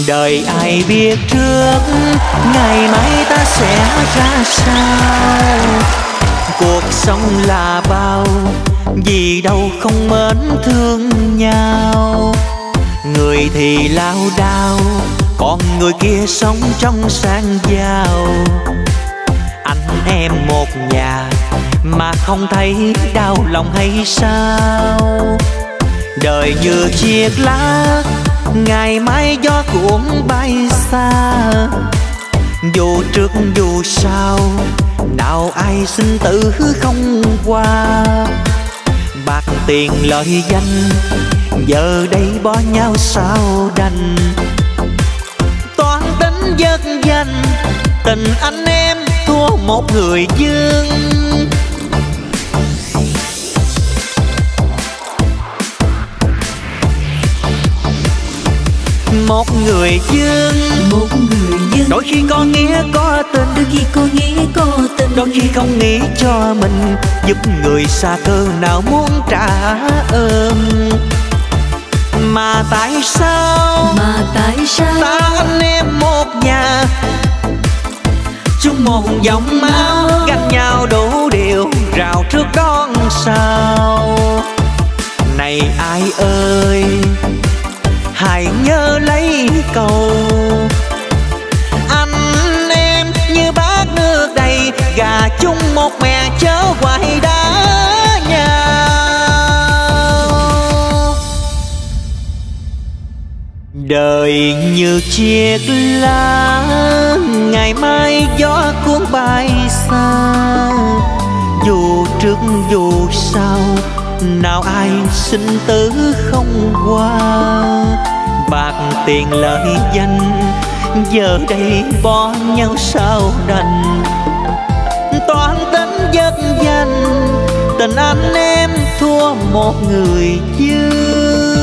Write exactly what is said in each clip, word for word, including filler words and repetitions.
Đời ai biết trước ngày mai ta sẽ ra sao. Cuộc sống là bao, vì đâu không mến thương nhau. Người thì lao đao, còn người kia sống trong sang giàu. Anh em một nhà mà không thấy đau lòng hay sao. Đời như chiếc lá, ngày mai gió cuốn bay xa. Dù trước dù sau, nào ai sinh tử không qua. Bạc tiền lợi danh, giờ đây bỏ nhau sao đành. Toan tính vất danh, tình anh em thua một người dương. Một người dương, một người dương, đôi khi có nghĩa có tình, đôi khi có nghĩa có tình, đôi khi không nghĩ cho mình, giúp người xa cơ nào muốn trả ơn. Mà tại sao, mà tại sao ta anh em một nhà, chung một dòng máu, ganh nhau đủ điều, rào trước đón sau. Này ai ơi, hãy nhớ lấy câu anh em như bát nước đầy, gà chung một mẹ chớ quay đá nhau. Đời như chiếc lá, ngày mai gió cuốn bay xa. Dù trước dù sau, nào ai sinh tử không qua. Bạc tiền lợi danh, giờ đây bỏ nhau sao đành. Toan tính vất danh, tình anh em thua một người dương.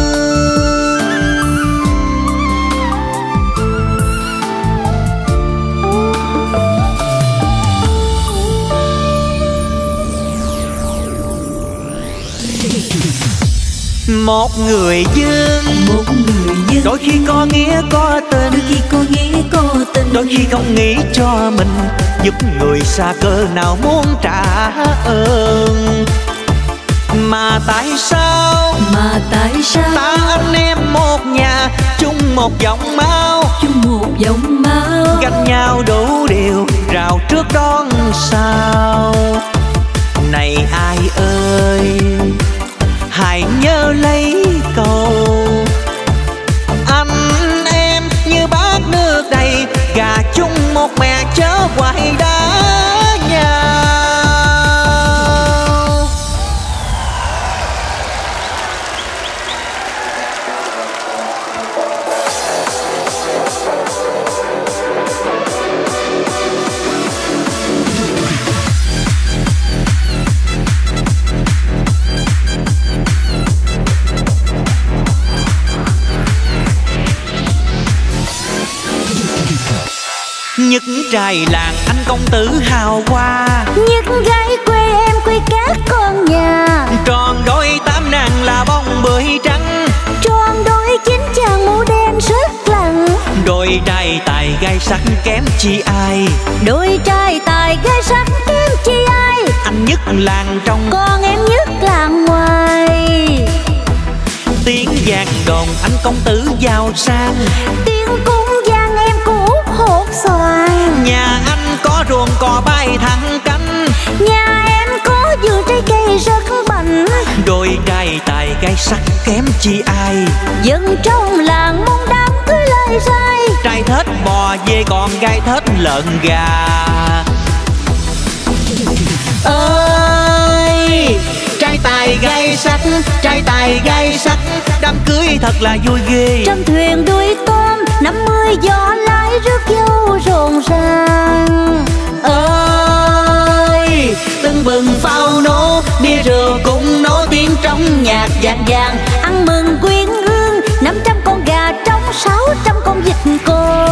Một người dương, một người dương, đôi khi có nghĩa có tình, đôi khi có nghĩa có tình, đôi khi không nghĩ cho mình, giúp người xa cơ nào muốn trả ơn. Mà tại sao, mà tại sao ta anh em một nhà, chung một dòng máu, chung một dòng máu, ganh nhau đủ điều, rào trước đón sau. Này ai ơi, hãy nhớ lấy câu anh em như bát nước đầy, gà chung một mẹ chớ quay đá nhau. Nhất trai làng anh công tử hào hoa, nhất gái quê em quê các con nhà. Tròn đôi tám nàng là bông bưởi trắng, tròn đôi chín chàng mũ đen rất lặng. Đôi trai tài gai sắc kém chi ai, đôi trai tài gai sắc kém chi ai. Anh nhất làng trong, con em nhất làng ngoài. Tiếng vang đồn anh công tử giàu sang, tiếng cung vang em cũ hột xoàn. Nhà anh có ruộng cò bay thẳng cánh, nhà em có vườn trái cây rất bảnh. Đôi trai tài gai sắc kém chi ai, dân trong làng mong đám cưới lời rai. Trai thết bò dê còn gai thết lợn gà. Ơi trai tài gai sắc, trai tài gai sắc, đám cưới thật là vui ghê. Trăm thuyền đuôi tôm, năm mươi gió lái rước dâu rộn ràng. Ơi tưng bừng pháo nổ, bia rượu cũng nổ tiếng trong nhạc vang vang. Ăn mừng quyến hương, năm trăm con gà trống, sáu trăm con vịt cô.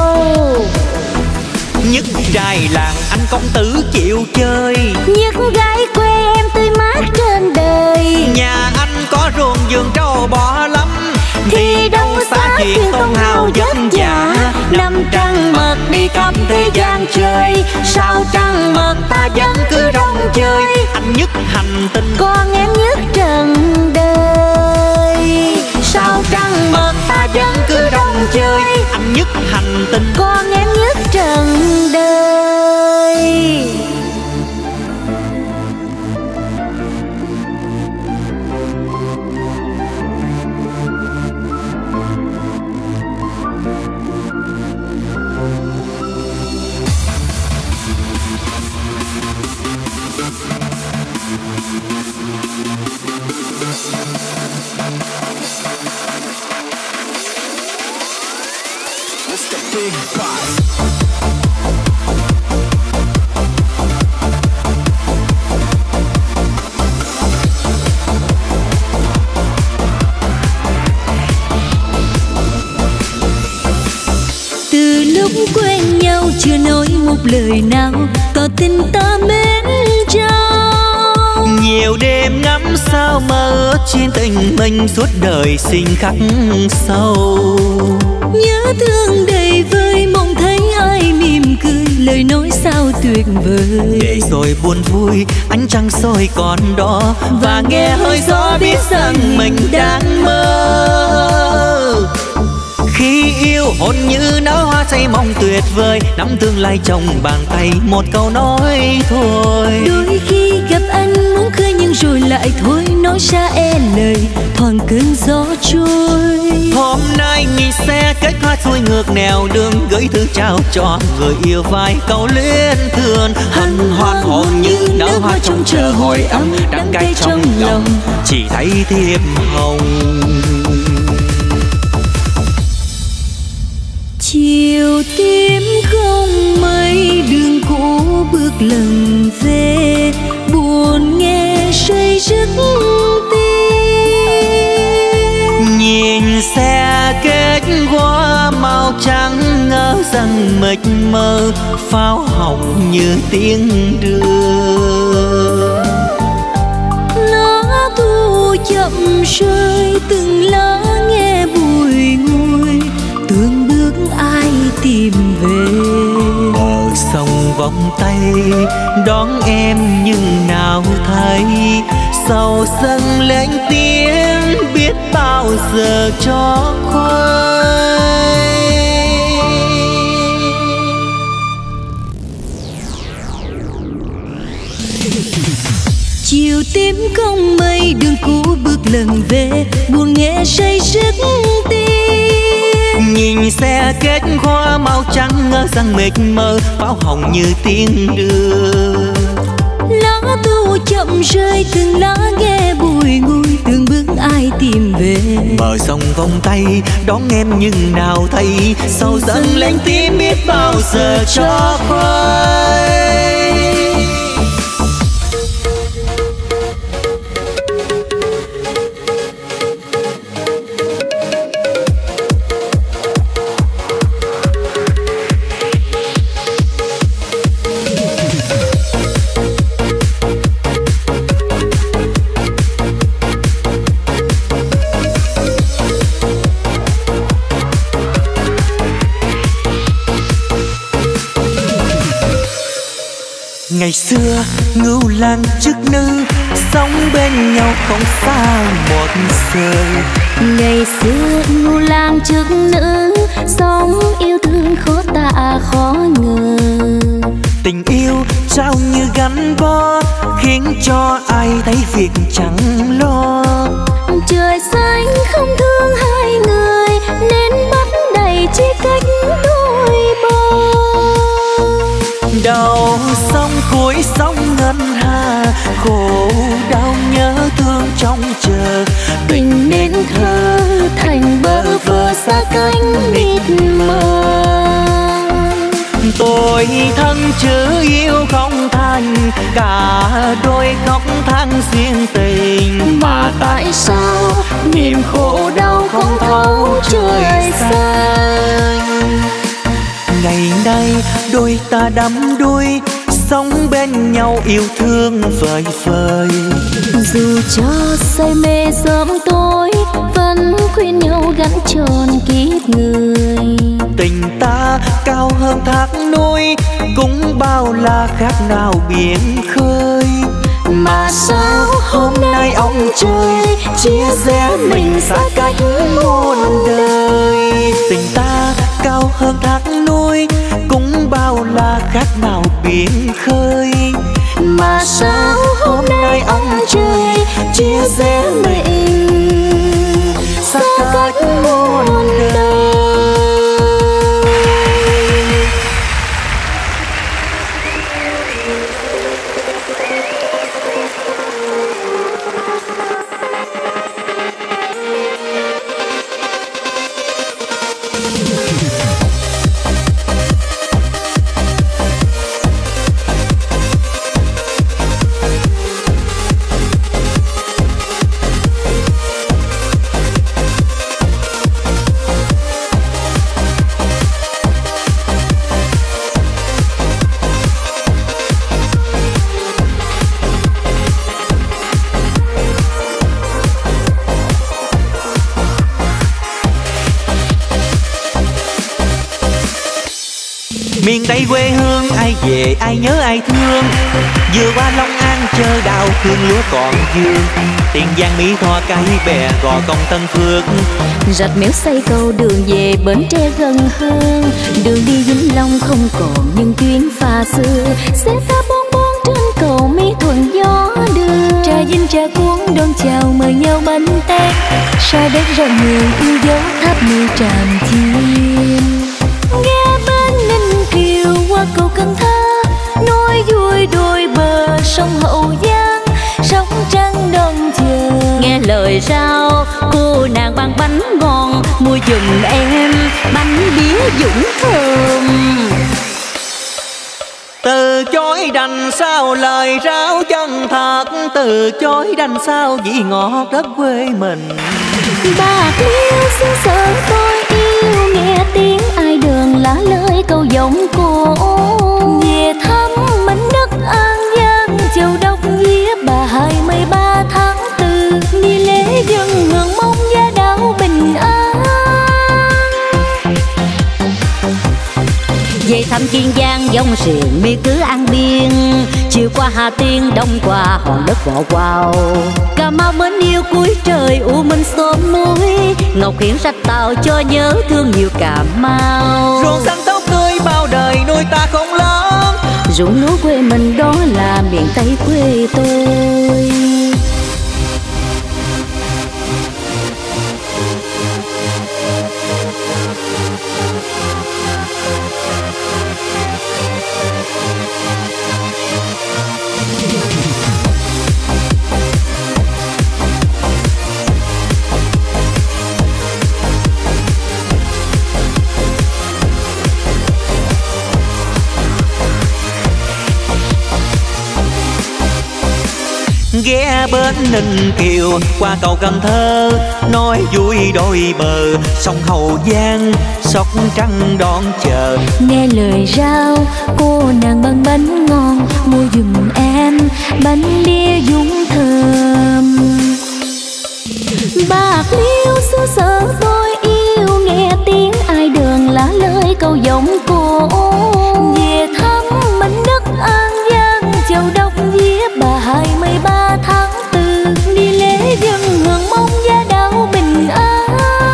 Nhất trai làng anh công tử chịu chơi, nhất gái quê em tươi mát trên đời. Nhà anh có ruộng vườn trâu bò lắm, thì đâu xa chuyện tôn hào vất vả. vì khắp thế gian chơi. Sao trăng mật ta vẫn cứ rong chơi, anh nhất hành tinh con em nhất trần đời. Sao trăng mật ta vẫn cứ rong chơi, anh nhất hành tinh con em nhất trần đời. Từ lúc quen nhau chưa nói một lời nào, tỏ tình ta mến nhau. Nhiều đêm ngắm sao mơ trên tình mình suốt đời sinh khắc sâu. Nhớ thương đầy vơi mong thấy ai mỉm cười, lời nói sao tuyệt vời. Để rồi buồn vui ánh trăng soi còn đó, và nghe hơi gió biết rằng mình đang mơ. Khi yêu hồn như nở hoa say mong tuyệt vời, nắm tương lai trong bàn tay một câu nói thôi. Đôi khi gặp anh muốn khơi nhưng rồi lại thôi, nói xa e lời thoảng cơn gió trôi. Hôm nay nghỉ xe kết hoa xuôi ngược nẻo đường, gửi thư trao cho người yêu vài câu luyến thương. Hân hoan hồn như nở hoa trông chờ hồi âm, đắng cay trong lòng chỉ thấy thiệp hồng. Chiều tím không mây đường cũ bước lần về, buồn nghe say giấc tim. Nhìn xe kết hoa màu trắng ngỡ rằng mịt mờ, pháo hồng như tiếng đưa. Lá thu chậm rơi từng lá nghe bùi ngùi, tương bước ai tìm về. Bờ sông vòng tay đón em nhưng nào thấy, sầu dâng lên tiếng biết bao giờ cho khuây. Chiều tím không mây đường cũ bước lần về, buồn nghe say giấc tim. Nhìn xe kết hoa màu trắng ngỡ rằng mịt mờ, pháo hồng như tiếng đưa. Lá thu chậm rơi từng lá nghe bùi ngùi, từng bước ai tìm về. Bờ sông vòng tay đón em nhưng nào thấy, sầu dâng lên tim biết bao giờ cho khuây. Ngày xưa ngưu lang chức nữ, sống bên nhau không xa một sợi. Ngày xưa ngưu lang chức nữ, sống yêu thương khó tả khó ngờ. Tình yêu trao như gắn bó, khiến cho ai thấy việc chẳng lo. Trời xanh không thương hai người, nên bắt đầy chia cách đôi bờ. Đầu sông cuối sông ngân hà, khổ đau nhớ thương trong chờ. Tình nên thơ thành bơ vơ xa cánh mịt mờ. Tôi thân chữ yêu không thành, cả đôi khóc than duyên tình. Mà tại sao niềm khổ đau không thấu trời xanh. Ngày nay đôi ta đắm đuối, sống bên nhau yêu thương vời vời. Dù cho say mê sớm tối, vẫn khuyên nhau gắn tròn kiếp người. Tình ta cao hơn thác núi, cũng bao la khác nào biển khơi. Mà sao hôm nay ông trời chia rẽ mình xa cách muôn đời. Tình ta cao hơn thác núi, cũng bao la khác nào biển khơi. Mà sao hôm nay ông trời chia rẽ mình xa cách muôn đời. Miền Tây quê hương ai về ai nhớ ai thương. Vừa qua Long An chờ đào thương lúa còn dương. Tiền Giang Mỹ Tho cái bè Gò Công Tân Phước. Rạch Miễu xây cầu đường về Bến Tre gần hơn. Đường đi Vĩnh Long không còn những chuyến phà xưa. Xe ta bon bon trên cầu Mỹ Thuận gió đưa. Trà Vinh trà cuốn đón chào mời nhau bánh tét. Sa đất rộng người yêu dấu tháp mười Tràm Chim. Nghe bên Ninh Kiều qua cầu Cần Thơ, nói vui đôi bờ sông Hậu Giang, sóng trăng đông chờ. Nghe lời sao cô nàng bằng bánh ngon, mua giùm em bánh bía Dũng thơm. Từ chối đành sao lời ráo chân thật, từ chối đành sao vị ngọt đất quê mình. Bạc Liêu xứ sở tôi yêu, nghe tiếng ai đường lá lời câu giọng cổ. Về thăm mảnh đất An Giang, Châu Đốc vía bà hai mươi ba tháng tư. Đi lễ dân hương mong gia đảo bình an. Về thăm Kiên Giang dòng xiền mi cứ An Biên. Chiều qua Hà Tiên đông qua hòn đất Võ Quào. Cà Mau mến yêu cuối trời U Minh xóm núi. Ngọc Hiển rạch Tàu cho nhớ thương nhiều Cà Mau. Ruộng xanh tóc tươi bao đời nuôi ta không lớn. Ruộng lúa quê mình đó là miền Tây quê tôi. Ghé bến Ninh Kiều qua cầu Cần Thơ, nói vui đôi bờ sông Hậu Giang, sóc trăng đón chờ. Nghe lời rao cô nàng bằng bánh ngon, mua giùm em bánh bia Dũng thơm. Bạc Liêu xứ sở tôi yêu, nghe tiếng ai đường lá lời câu giọng cổ. Về thăm mảnh đất An Giang, Châu Đốc vía bà hai mươi ba tháng tư. Đi lễ dân hương mong gia đảo bình an.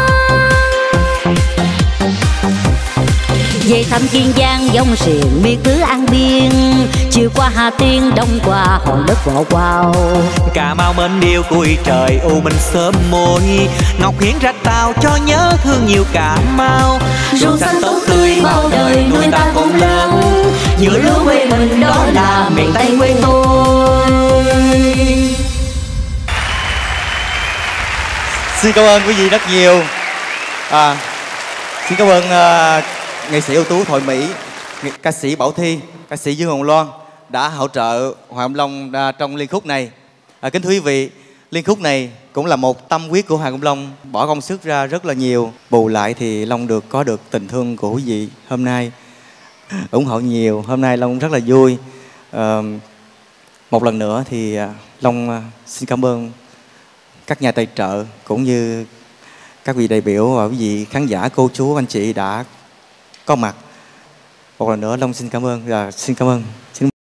Về thăm Kiên Giang dòng xiền mi cứ An Biên. Chiều qua Hà Tiên đông qua hòn đất Võ Quào. Cà Mau mến yêu cuối trời U Minh sớm môi. Ngọc Hiển rạch Tàu cho nhớ thương nhiều Cà Mau. Ruộng xanh tốt tươi bao đời nuôi ta cũng lớn. Giữa lúa quê mình đó là miền Tây quê tôi. Xin cảm ơn quý vị rất nhiều. à, Xin cảm ơn uh, nghệ sĩ ưu tú Thoại Mỹ, ca sĩ Bảo Thi, ca sĩ Dương Hồng Loan đã hỗ trợ Hoàng Công Long uh, trong liên khúc này. à, Kính thưa quý vị, liên khúc này cũng là một tâm huyết của Hoàng Công Long, bỏ công sức ra rất là nhiều. Bù lại thì Long được có được tình thương của quý vị hôm nay, ủng hộ nhiều. Hôm nay Long rất là vui. à, Một lần nữa thì Long uh, xin cảm ơn các nhà tài trợ cũng như các vị đại biểu và quý vị khán giả, cô chú anh chị đã có mặt một lần nữa Long xin cảm ơn và xin cảm ơn. Xin